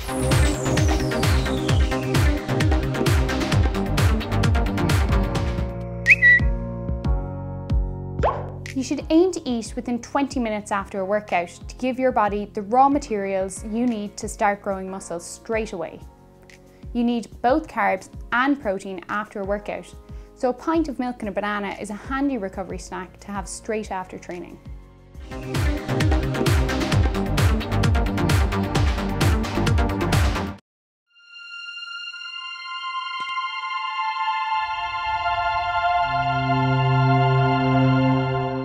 You should aim to eat within 20 minutes after a workout to give your body the raw materials you need to start growing muscles straight away. You need both carbs and protein after a workout, so a pint of milk and a banana is a handy recovery snack to have straight after training.